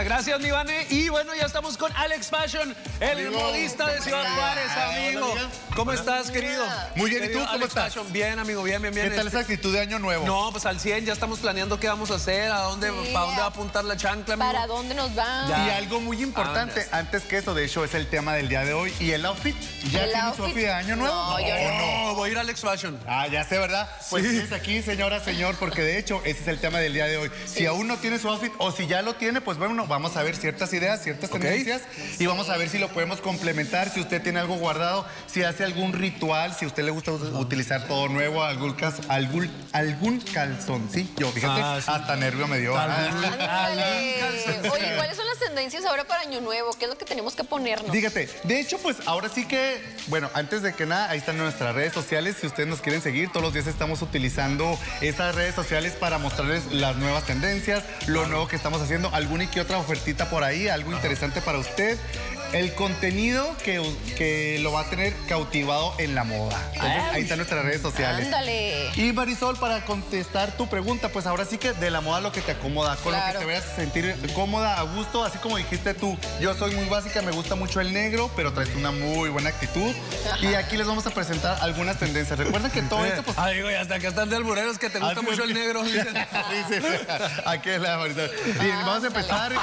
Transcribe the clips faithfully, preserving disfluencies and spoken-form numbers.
Ya, gracias, mi Vane. Y bueno, ya estamos con Alex Fashion, el Amigo, modista de Ciudad Juárez, amigo. Hola, ¿Cómo hola. estás, querido? Muy bien, ¿y tú Querido cómo Alex estás? Fashion. Bien, amigo, bien, bien, bien. ¿Qué tal Este- esa actitud de año nuevo? No, pues al cien, ya estamos planeando qué vamos a hacer, a dónde, Sí, para dónde va a apuntar la chancla, amigo. ¿Para dónde nos va? Ya. Y algo muy importante, Ah, antes que eso, de hecho, es el tema del día de hoy. ¿Y el outfit? ¿Ya ¿El tienes su outfit? outfit de año nuevo? No, yo no. No, voy a ir a Alex Fashion. Ah, ya sé, ¿verdad? Pues Sí. tienes aquí, señora, señor, porque de hecho ese es el tema del día de hoy. Si aún no tiene su outfit o si ya lo tiene, pues bueno, vamos a ver ciertas ideas, ciertas Ok. tendencias y vamos a ver si lo podemos complementar, si usted tiene algo guardado, si hace algún ritual, si a usted le gusta u- utilizar todo nuevo, algún, cas- algún, algún calzoncillo, fíjate, Ah, sí. hasta nervio me dio. Algún- Ándale. Oye, ¿cuáles son las tendencias ahora para Año Nuevo? ¿Qué es lo que tenemos que ponernos? Fíjate, de hecho, pues ahora sí que, bueno, antes de que nada, ahí están nuestras redes sociales. Si ustedes nos quieren seguir, todos los días estamos utilizando esas redes sociales para mostrarles las nuevas tendencias, lo nuevo que estamos haciendo, alguna y que otra ofertita por ahí, algo interesante para usted. El contenido que, que lo va a tener cautivado en la moda. Entonces, Ay. ahí están nuestras redes sociales. Ándale. Y Marisol, para contestar tu pregunta, pues ahora sí que de la moda lo que te acomoda, con lo Claro. que te vayas a sentir cómoda, a gusto, así como dijiste tú, yo soy muy básica, me gusta mucho el negro, pero traes una muy buena actitud. Ajá. Y aquí les vamos a presentar algunas tendencias. Recuerden que todo esto, pues... Ay, güey, hasta que están de albureros que te gusta así mucho es el que- negro. dicen. Dice, aquí es la Marisol. Bien, vamos a empezar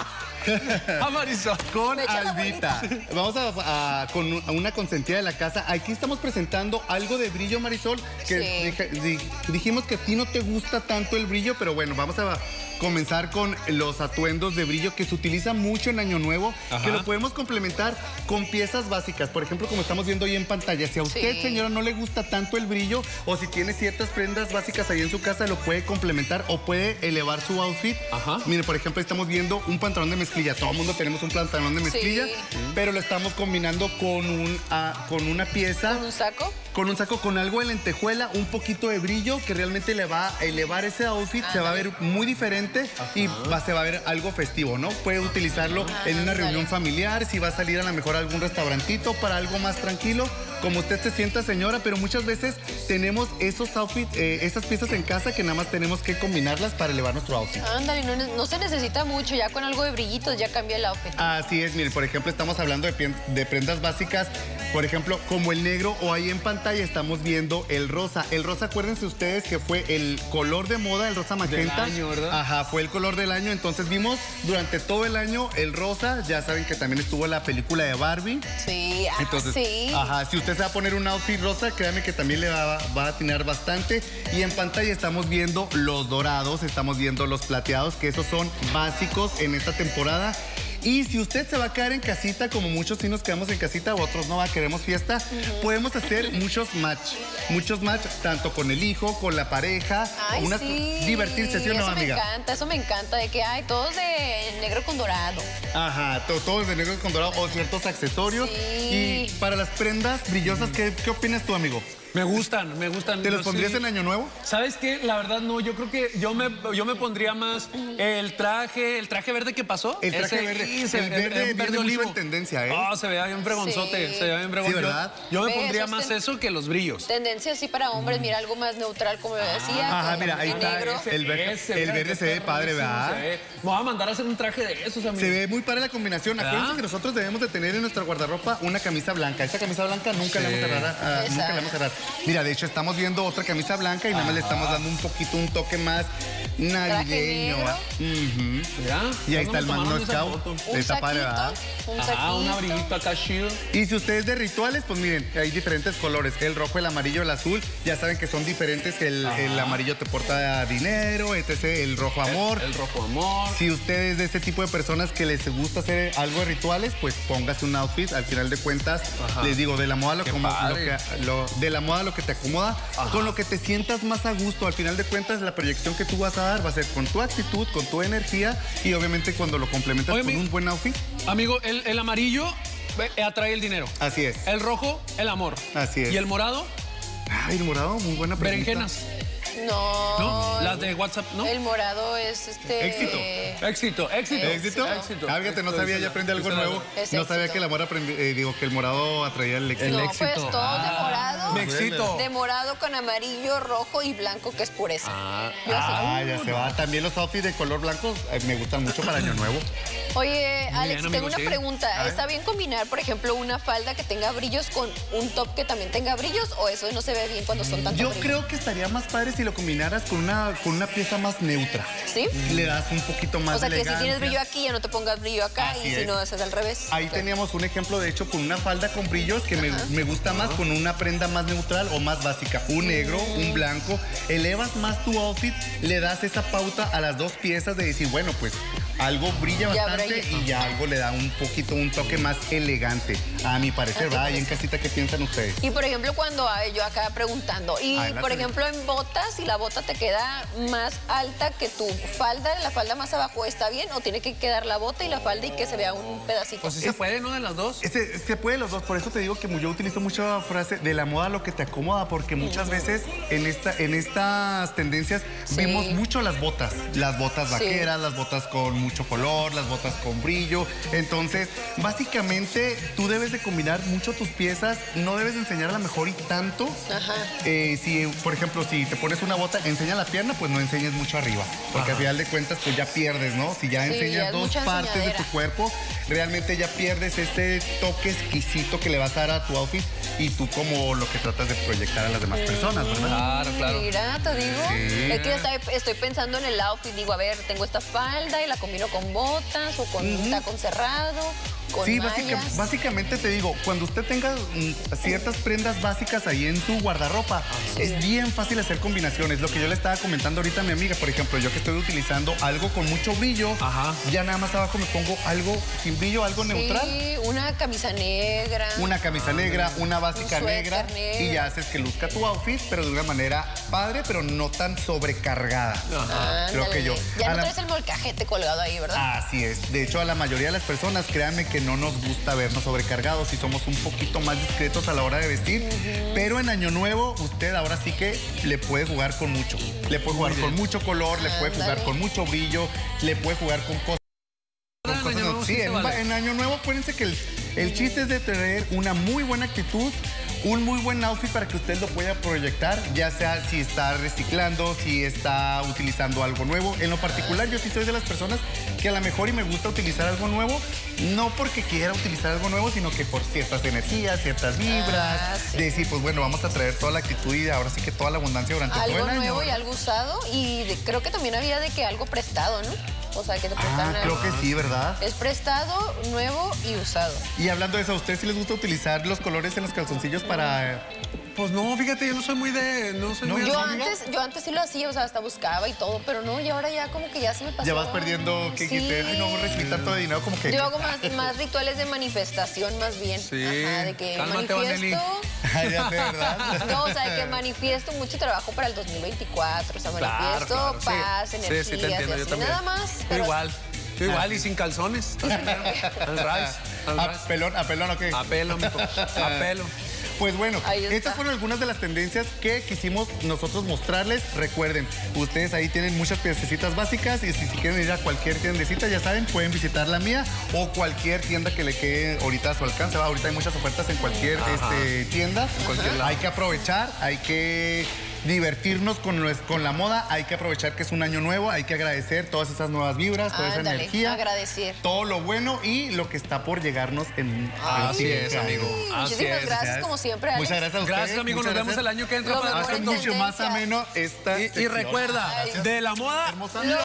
Ah, Marisol. con Me echa la Albita. Vamos a, a- con un- a una consentida de la casa. Aquí estamos presentando algo de brillo, Marisol, que Sí. dije- di- dijimos que a ti no te gusta tanto el brillo, pero bueno, vamos a comenzar con los atuendos de brillo que se utiliza mucho en Año Nuevo, Ajá. que lo podemos complementar con piezas básicas. Por ejemplo, como estamos viendo hoy en pantalla, si a usted, Sí. señora, no le gusta tanto el brillo o si tiene ciertas prendas básicas ahí en su casa, lo puede complementar o puede elevar su outfit. Ajá. Mire, por ejemplo, estamos viendo un pantalón de mezclilla. Todo el mundo tenemos un pantalón de mezclilla, Sí. pero lo estamos combinando con, un, ah, con una pieza, ¿Con un saco? con un saco, con algo de lentejuela, un poquito de brillo que realmente le va a elevar ese outfit. Se va a ver muy diferente y va, se va a ver algo festivo, ¿no? Puede utilizarlo en una Ándale. reunión familiar, si va a salir a lo mejor a algún restaurantito para algo más tranquilo, como usted se sienta, señora, pero muchas veces tenemos esos outfits, eh, esas piezas en casa que nada más tenemos que combinarlas para elevar nuestro outfit. Ándale, no, no se necesita mucho, ya con algo de brillitos ya cambia el outfit. Así es, mire, por ejemplo, estamos hablando de, pien- de prendas básicas, por ejemplo, como el negro, o ahí en pantalla estamos viendo el rosa. El rosa, acuérdense ustedes que fue el color de moda, el rosa magenta. año, ¿verdad? Ajá, fue el color del año. Entonces vimos durante todo el año el rosa. Ya saben que también estuvo la película de Barbie. Sí, ah, Entonces, sí. ajá, si usted se va a poner un outfit rosa, créame que también le va, va a atinar bastante. Y en pantalla estamos viendo los dorados, estamos viendo los plateados, que esos son básicos en esta temporada. Y si usted se va a quedar en casita, como muchos sí nos quedamos en casita, u otros no va, queremos fiesta, podemos hacer muchos match. Muchos match, tanto con el hijo, con la pareja. Ay, unas- sí. Divertirse, ¿sí o no, Eso amiga? me encanta, eso me encanta, de que hay todos de negro con dorado. Ajá, to- todos de negro con dorado o ciertos accesorios. Sí. Y para las prendas brillosas, ¿qué, qué opinas tú, amigo? Me gustan, me gustan. ¿Te los Yo pondrías sí. en Año Nuevo? ¿Sabes qué? La verdad no, yo creo que yo me, yo me pondría más el traje, el traje verde que pasó. El traje Ese- verde. sí, se- El verde viene mucho en tendencia, ¿eh? Ah, se veía bien fregonzote, Sí. se veía bien fregón. Sí, Yo- ¿verdad? Yo, me Ve, pondría esos más ten- eso que los brillos. Tendencia así para hombres, mira, algo más neutral, como yo decía. Ajá, con mira, ahí el está, negro. ese. El verde- el verde se ve padre, ¿verdad? Se ve. Me voy a mandar a hacer un traje de esos, amigo. Se ve muy padre la combinación. ¿Verdad? Acuérdense que nosotros debemos de tener en nuestra guardarropa una camisa blanca. Esa camisa blanca nunca la Sí. vamos a cerrar. ah, nunca la vamos a cerrar. Mira, de hecho, estamos viendo otra camisa blanca y nada más le estamos dando un poquito, un toque más navideño. negro. ¿va? Ujú. ¿Ya? Y ahí ¿Cuándo está el me Magno tomaron esa Scout. foto? Un Está padre, ¿verdad? saquito, un Ajá, un saquito. abriguito acá chido. Y si ustedes de rituales, pues miren, hay diferentes colores. El rojo, el amarillo, el azul. Ya saben que son diferentes. El, el amarillo te porta dinero, etcétera. El rojo amor. El rojo amor. Si ustedes de este tipo de personas que les gusta hacer algo de rituales, pues póngase un outfit. Al final de cuentas, Ajá. les digo, de la moda lo, Qué como, lo padre. que, lo- de la moda lo que te acomoda, con lo que te sientas más a gusto. Al final de cuentas, la proyección que tú vas a dar va a ser con tu actitud, con tu energía y obviamente cuando lo complementas Oye, con mi- un buen outfit. Amigo, el, el amarillo eh, atrae el dinero. Así es. El rojo, el amor. Así es. Y el morado, Ay, el morado, muy buena pregunta. berenjenas. No. ¿No? Las de WhatsApp, ¿no? El morado es este... Éxito. Éxito, éxito. ¿Éxito? Éxito. Ah, fíjate, no sabía, ya aprendí algo nuevo. Es No sabía éxito. que el amor aprendí, eh, digo, que el morado atraía el éxito. No, éxito. pues todo de morado. Me excito. De morado con amarillo, rojo y blanco, que es pureza. Yo así. Ah, ya se va. También los outfits de color blanco eh, me gustan mucho para Año Nuevo. Oye, Muy Alex, bien, tengo amigo, una sí. pregunta. ¿Está bien combinar, por ejemplo, una falda que tenga brillos con un top que también tenga brillos? ¿O eso no se ve bien cuando son tantos Yo brillos? creo que estaría más padre si lo combinaras con una, con una pieza más neutra. ¿Sí? Le das un poquito más O sea, de que si tienes elegancia. brillo aquí, ya no te pongas brillo acá. Así y si es. no, haces al revés. Ahí Ok. teníamos un ejemplo, de hecho, con una falda con brillos que me, me gusta más, con una prenda más neutral o más básica. Un negro, un blanco. Elevas más tu outfit, le das esa pauta a las dos piezas de decir, bueno, pues algo brilla Ya bastante brilla. y ya algo le da un poquito, un toque más elegante, a mi parecer, ¿A tu ¿verdad? Y en parecer? casita, ¿qué piensan ustedes? Y por ejemplo, cuando ah, yo acá preguntando, y Adelante. por ejemplo en botas, si la bota te queda más alta que tu falda, la falda más abajo, ¿está bien? ¿O tiene que quedar la bota y la falda y que se vea un pedacito? Pues sí se puede, ¿no? De las dos. Se, se puede los dos, por eso te digo que yo utilizo mucho la frase de la moda lo que te acomoda, porque muchas veces en, esta, en estas tendencias Sí. vimos mucho las botas, las botas Sí. vaqueras, las botas con mucho color, las botas con brillo. Entonces, básicamente tú debes de combinar mucho tus piezas, no debes de enseñarla mejor y tanto. Ajá. Eh, si, por ejemplo, si te pones una bota, enseña la pierna, pues no enseñes mucho arriba, porque al final de cuentas pues ya pierdes, ¿no? Si ya Sí, enseñas ya es dos mucha partes de tu enseñadera. cuerpo, realmente ya pierdes este toque exquisito que le vas a dar a tu outfit y tú como lo que tratas de proyectar a las demás personas, ¿verdad? Claro, claro. Mira, te digo. Sí. Es que estoy, estoy pensando en el outfit. Digo, a ver, tengo esta falda y la combino con botas o con un tacón cerrado, con Sí, mallas. básica- básicamente te digo, cuando usted tenga mm, ciertas prendas básicas ahí en su guardarropa, es bien fácil hacer combinaciones. Lo que yo le estaba comentando ahorita a mi amiga, por ejemplo, yo que estoy utilizando algo con mucho brillo, Ajá. ya nada más abajo me pongo algo sin brillo, algo neutral. Sí, una camisa negra. Una camisa negra, una básica Un suéter negra, negro. y ya haces que luzca tu outfit, pero de una manera padre, pero no tan sobrecargada. Creo que Ándale. yo. Ya A no la- traes el molcajete colgado ahí, ¿verdad? Así es. De hecho, a la mayoría de las personas, créanme que no nos gusta vernos sobrecargados y somos un poquito más discretos a la hora de vestir. Pero en Año Nuevo, usted ahora sí que le puede jugar con mucho. Le puede jugar con mucho color, le puede jugar Ándale. con mucho brillo, le puede jugar con cosas. En con cosas- Año Nuevo sí sí, se en, vale. en Año Nuevo, acuérdense que el, el chiste es de tener una muy buena actitud, un muy buen outfit para que usted lo pueda proyectar, ya sea si está reciclando, si está utilizando algo nuevo. En lo particular, yo sí soy de las personas que a lo mejor y me gusta utilizar algo nuevo, no porque quiera utilizar algo nuevo, sino que por ciertas energías, ciertas vibras, Ah, sí. de decir, pues bueno, vamos a traer toda la actitud y ahora sí que toda la abundancia durante todo Algo el año. nuevo y algo usado. Y de- creo que también había de que algo prestado, ¿no? O sea, que te prestan Ah, algo. creo que sí, ¿verdad? Es prestado, nuevo y usado. Y hablando de eso, ¿a ustedes sí les gusta utilizar los colores en los calzoncillos para... Pues no, fíjate, yo no soy muy de. No soy No, muy yo Yo así. amiga? antes, yo antes sí lo hacía, o sea, hasta buscaba y todo, pero no, y ahora ya como que ya se me pasó. Ya vas perdiendo, ¿qué Sí. dijiste? Ay, no, recibí tanto de dinero como que... Yo hago más, más rituales de manifestación, más bien. Sí. Ajá, de que Cálmate, Vanelli. manifiesto. Ay, ya sé, ¿verdad? No, o sea, de que manifiesto mucho trabajo para el dos mil veinticuatro. O sea, Claro, manifiesto claro, sí. paz, Sí, sí, energías te entiendo, y yo así, también. nada más. Tú pero- igual. Tú igual y sin calzones. Así mero. Al ras. Al ¿A ras. pelón, a pelón o qué? A pelo, mijo. A pelo. Pues bueno, Ahí está. estas fueron algunas de las tendencias que quisimos nosotros mostrarles. Recuerden, ustedes ahí tienen muchas piececitas básicas y si, si quieren ir a cualquier tiendecita, ya saben, pueden visitar la mía o cualquier tienda que le quede ahorita a su alcance. Va, ahorita hay muchas ofertas en cualquier este, tienda. cualquier lado. Hay que aprovechar, hay que divertirnos con, nues- con la moda, hay que aprovechar que es un año nuevo, hay que agradecer todas esas nuevas vibras, toda esa Ándale, energía. agradecer. Todo lo bueno y lo que está por llegarnos en Así el es, siguiente amigo. año. Así Muchísimas es. gracias, como siempre, Alex. Muchas gracias a ustedes. Gracias, amigo. Nos muchas vemos gracias. el año que entra Lo para mejor Hace en mucho más tendencia. ameno esta Y, y sección. recuerda, Ay. de la moda Hermosa Lo